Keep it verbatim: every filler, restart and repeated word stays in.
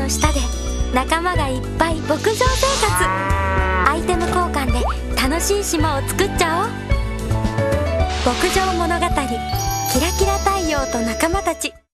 の下で仲間がいっぱい牧場生活。アイテム交換で楽しい島を作っちゃおう。牧場物語、キラキラ太陽と仲間たち。